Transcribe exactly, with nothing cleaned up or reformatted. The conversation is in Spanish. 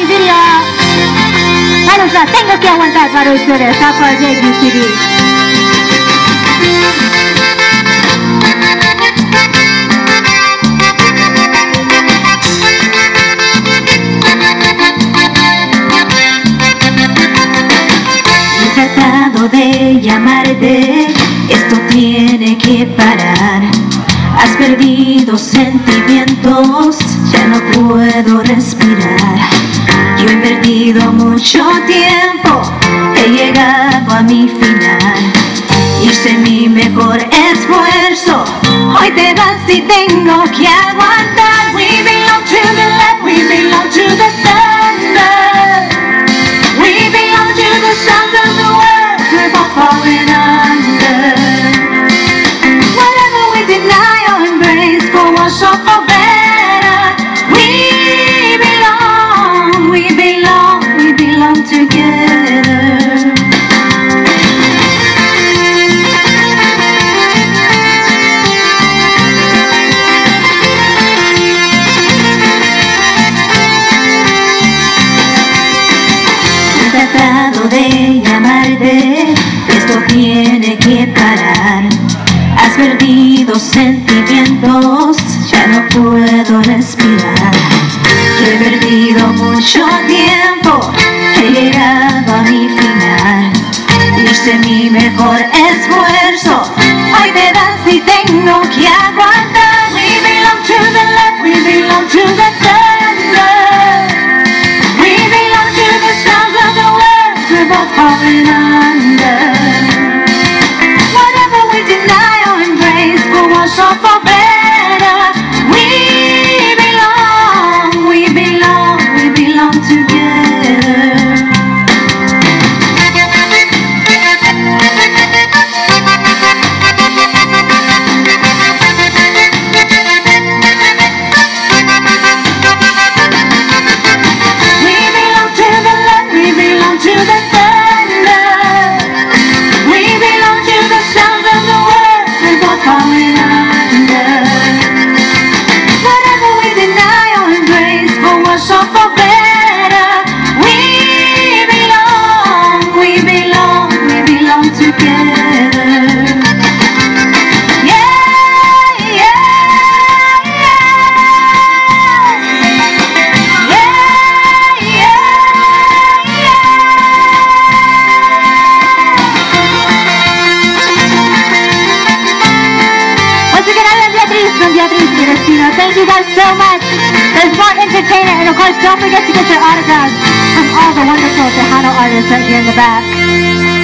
video. Manos, la tengo que aguantar para ustedes. Hasta J Q T V. De llamarte, esto tiene que parar. Has perdido sentimientos, ya no puedo respirar. Yo he perdido mucho tiempo, he llegado a mi final. Hice mi mejor esfuerzo, hoy te vas y tengo que aguantar. We belong to the light, we belong to the thunder. We belong to the sounds of the world. We're both falling under. Whatever we deny or embrace, for worse or for better, we belong, we belong, we belong together. He tratado de llamarte, esto tiene que parar. Has perdido sentimientos, ya no puedo respirar. Yo he perdido mucho tiempo, he llegado a mi final. Hice mi mejor esfuerzo, hoy te das y tengo que aguantar. We belong to the light, we belong to the thunder. We belong to the sounds of the world, we're both falling under. Whatever we deny or embrace, for worse or for better, we belong, we belong, we belong together. Thank you guys so much. There's more entertainment, and of course, don't forget to get your autographs from all the wonderful Tejano artists right here in the back.